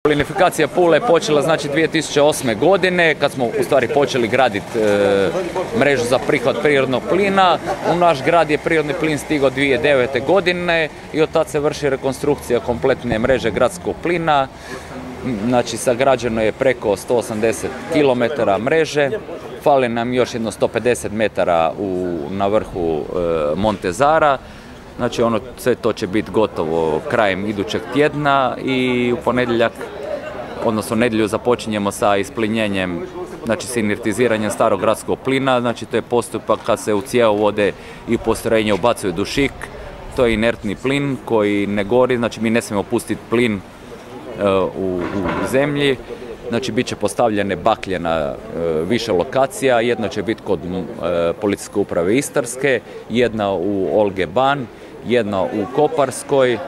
Plinifikacija Pule je počela znači 2008. godine kad smo u stvari počeli graditi mrežu za prihvat prirodnog plina. U naš grad je prirodni plin stigao 2009. godine i od tada se vrši rekonstrukcija kompletne mreže gradskog plina. Znači sagrađeno je preko 180 km mreže, fali nam još jedno 150 metara na vrhu Montezara. Znači sve to će biti gotovo krajem idućeg tjedna i u ponedjeljak, odnosno nedjelju započinjemo sa isplinjenjem, znači s inertiziranjem starog gradskog plina. Znači to je postupak kad se u cjevovode i u postrojenje ubacuje dušik. To je inertni plin koji ne gori, znači mi ne smijemo pustiti plin u zemlji. Znači bit će postavljene baklje na više lokacija, jedna će biti kod policijske uprave Istarske, jedna u Olge Ban, jedna u Koparskoj,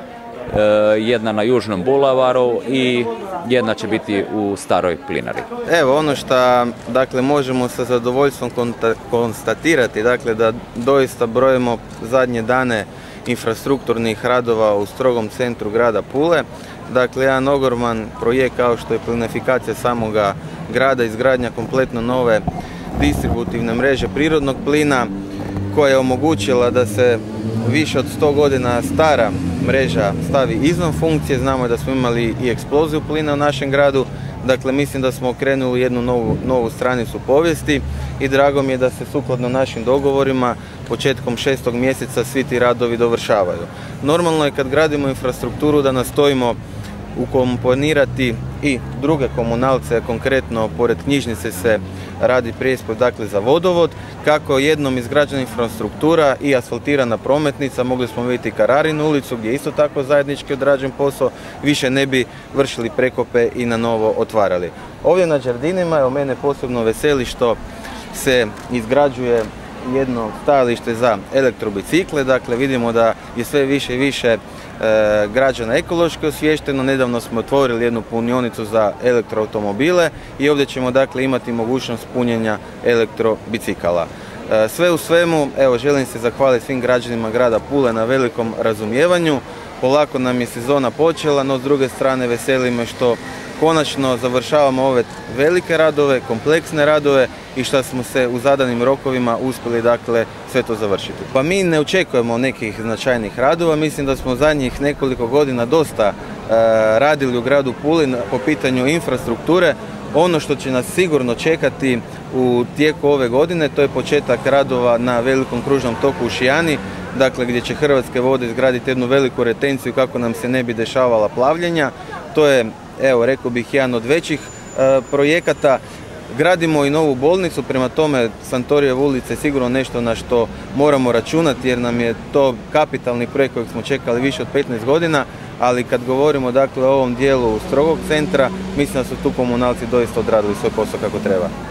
jedna na Južnom bulevaru i jedna će biti u Staroj plinari. Evo ono što dakle, možemo sa zadovoljstvom konstatirati, dakle, da doista brojimo zadnje dane infrastrukturnih radova u strogom centru grada Pule. Dakle, jedan ogroman projekt kao što je plinifikacija samoga grada, izgradnja kompletno nove distributivne mreže prirodnog plina koja je omogućila da se više od 100 godina stara mreža stavi izvan funkcije. Znamo da smo imali i eksploziju plina u našem gradu. Dakle, mislim da smo okrenuli jednu novu stranicu povijesti i drago mi je da se sukladno našim dogovorima početkom 6. mjeseca svi ti radovi dovršavaju. Normalno je kad gradimo infrastrukturu da nastojimo ukomponirati i druge komunalce, konkretno pored knjižnice se radi prijespoj dakle za vodovod. Kako jednom izgrađena infrastruktura i asfaltirana prometnica, mogli smo vidjeti Kararinu ulicu gdje je isto tako zajednički odrađen posao, više ne bi vršili prekope i na novo otvarali. Ovdje na Đardinima, evo mene posebno veseli što se izgrađuje jedno stajalište za elektrobicikle, dakle vidimo da je sve više i više građana ekološki osviješteno. Nedavno smo otvorili jednu punionicu za elektroautomobile i ovdje ćemo dakle imati mogućnost punjenja elektrobicikala. Sve u svemu, evo želim se zahvaliti svim građanima grada Pule na velikom razumijevanju. Polako nam je sezona počela, no s druge strane veseli me što konačno završavamo ove velike radove, kompleksne radove i što smo se u zadanim rokovima uspjeli dakle sve to završiti. Pa mi ne očekujemo nekih značajnih radova, mislim da smo zadnjih nekoliko godina dosta radili u gradu Puli po pitanju infrastrukture. Ono što će nas sigurno čekati u tijeku ove godine to je početak radova na velikom kružnom toku u Šijani, dakle gdje će Hrvatske vode izgraditi jednu veliku retenciju kako nam se ne bi dešavala plavljenja. To je, evo rekao bih, jedan od većih projekata. Gradimo i novu bolnicu, prema tome Santorijeva ulica je sigurno nešto na što moramo računati jer nam je to kapitalni projekt kojeg smo čekali više od 15 godina, ali kad govorimo dakle o ovom dijelu strogog centra, mislim da su tu komunalci doista odradili svoj posao kako treba.